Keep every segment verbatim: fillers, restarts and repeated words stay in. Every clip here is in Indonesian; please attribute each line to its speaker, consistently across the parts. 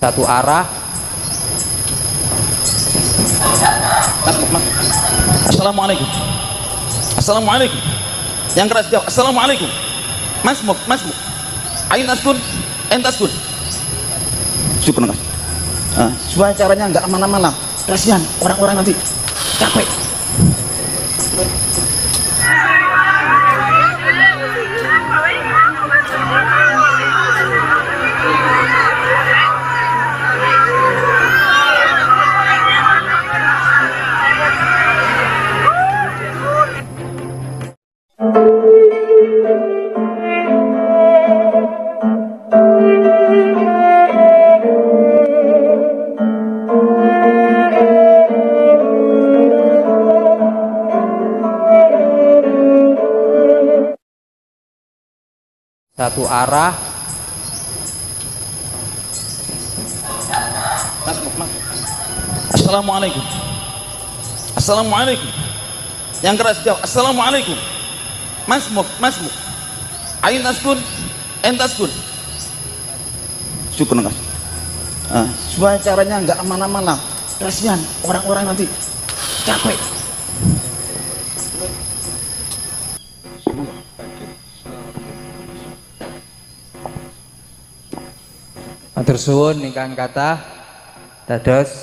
Speaker 1: satu arah.
Speaker 2: Assalamualaikum. Assalamualaikum. Yang keras jawab assalamualaikum. Masmuk, masmuk. Ain askun, entaskun. Syukur nggak? Nah, supaya caranya nggak aman-aman. Kasihan orang-orang nanti capek.
Speaker 1: Satu arah.
Speaker 2: Masmuk, masmuk. Assalamualaikum. Assalamualaikum. Yang keras jawab assalamualaikum. Masmuk, masmuk. Ain askun, entaskun. Syukur nggak? Nah, supaya caranya nggak aman-aman. Kasihan orang-orang nanti capek.
Speaker 1: Matur suwun ingkang kathah dados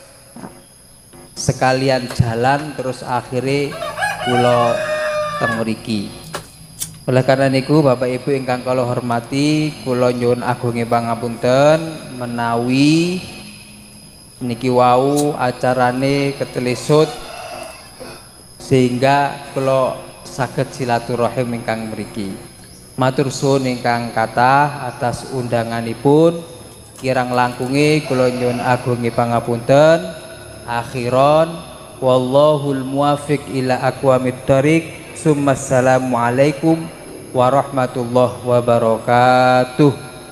Speaker 1: sekalian jalan terus akhirnya kula teng mriki. Oleh karena niku Bapak Ibu ingkang kula hormati, kula nyuwun agunge pangapunten menawi niki wau acarane ketelisut sehingga kula saged silaturahim ingkang mriki. Matur suwun ingkang kathah atas undanganipun. Kirang langkunge kula nyuwun agunge pangapunten. Akhiron wallahul muwafiq ila aqwamit thoriq. Assalamualaikum warahmatullahi wabarakatuh.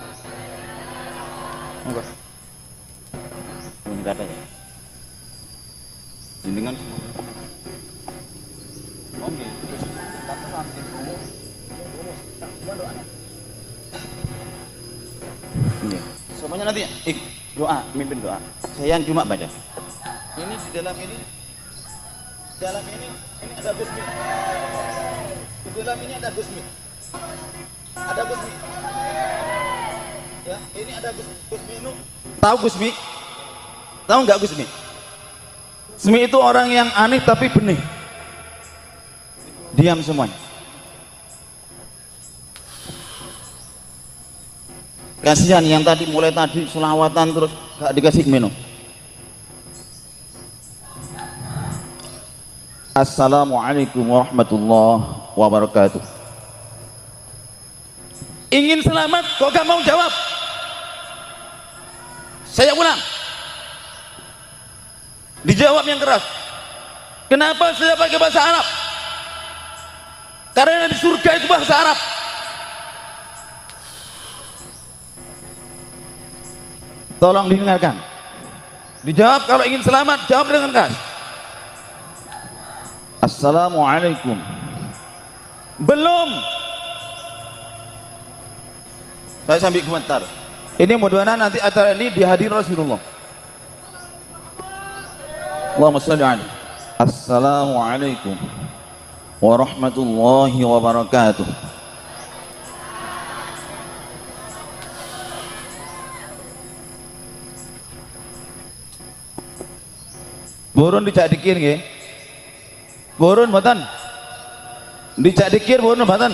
Speaker 2: Enggak. Ini katanya. Jenengan oke. Semuanya nanti ik, doa, mimpin doa. Saya yang cuma baca. Ini di dalam ini, dalam ini, ini ada gusmi. Di dalam ini ada gusmi. Ada gusmi. Ya, ini ada gusmi. Gusmi itu. Tahu gusmi? Tahu nggak gusmi? Gusmi itu orang yang aneh tapi benih. Diam semuanya. Kasihan yang tadi mulai tadi selawatan terus gak dikasih minum. Assalamualaikum warahmatullahi wabarakatuh. Ingin selamat kok gak mau jawab? Saya ulang. Dijawab yang keras. Kenapa saya pakai bahasa Arab? Karena di surga itu bahasa Arab. Tolong didengarkan. Dijawab kalau ingin selamat, jawab dengan keras. Assalamualaikum. Belum. Saya sambil komentar. Ini mudah-mudahan nanti acara ini dihadiri Rasulullah. Allahumma shalli alaihi. Assalamualaikum warahmatullahi wabarakatuh. Burun dijak dikir nggih. Burun mboten. Dijak dikir burun mboten.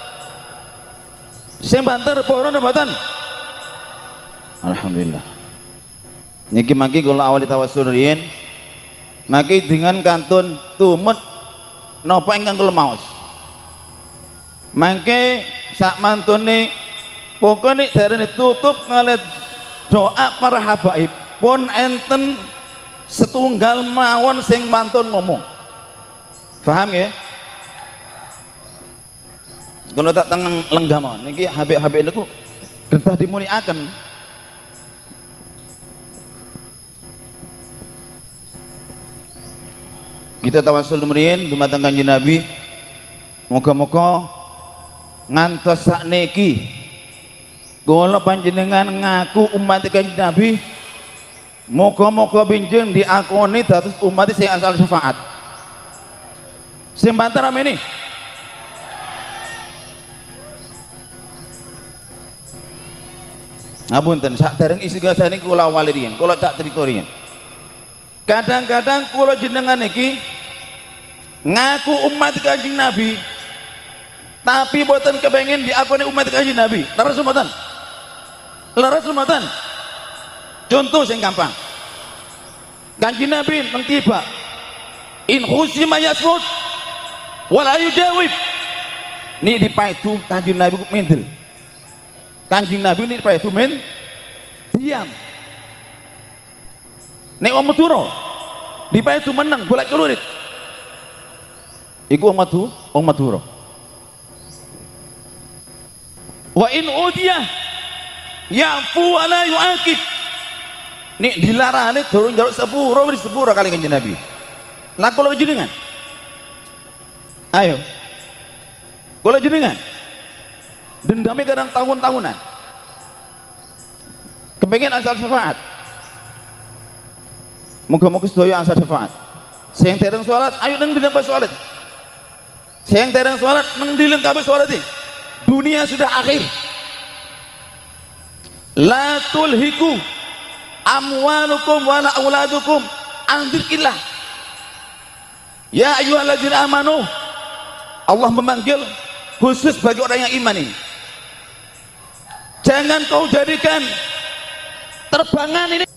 Speaker 2: Sing banter burun mboten. Alhamdulillah. Niki mangke kula awali tawassul riyin. Mangke dengan kantun tumut napa ingkang kula maos. Mangke sak mantune pokoke derene tutup kalih doa para habaib pun enten setunggal mawon sing mantun ngomong. Paham ya? Kalau tak tenang lenggama niki habib-habib niku gertah dimuniaken. Kita tawasul mriyin dumateng Kanjeng Nabi. Moga-moga ngantos sakniki Kula panjenengan ngaku umat Kanjeng Nabi, moga-moga benjing diakoni dados umat sing asal syafaat. Sing banter ini. Ngapunten, sak dereng istighosah niki kula awali riyen, kula tak triko riyen. Kadang-kadang kula jenengan niki ngaku umat Kanjeng Nabi, tapi boten kepengen diakoni umat Kanjeng Nabi. Leres mboten? Leres mboten? Contoh sing gampang. Kanjeng Nabi mengtiba in khusima yasmut wala yujawib. Ni dipaitu Kanjeng Nabi mendel. Kanjeng Nabi ini dipaitu men diam. Nek wong Madura dipaitu meneng bolak kelurit. Iku wong Madura, wong Madura. Wa in udiyah ya'fu wala yu'aqib. Nek dilarane durung njaluk sepuro wis sepuro kali Kanjeng Nabi. Lah kula jenengan. Ayo. Kula jenengan. Dendamnya kadang tahun-tahunan. Kepengen asal syafaat. Moga-moga sedaya asal syafaat. Sing dereng salat, ayo nang dilem salat. Sing dereng salat nang dilem kabeh salat. Dunia sudah akhir. La tulhiku amwalukum wala auladukum an dzikrillah. Ya ayyuhalladzina amanu. Allah memanggil khusus bagi orang yang iman ini. Jangan kau jadikan terbangan ini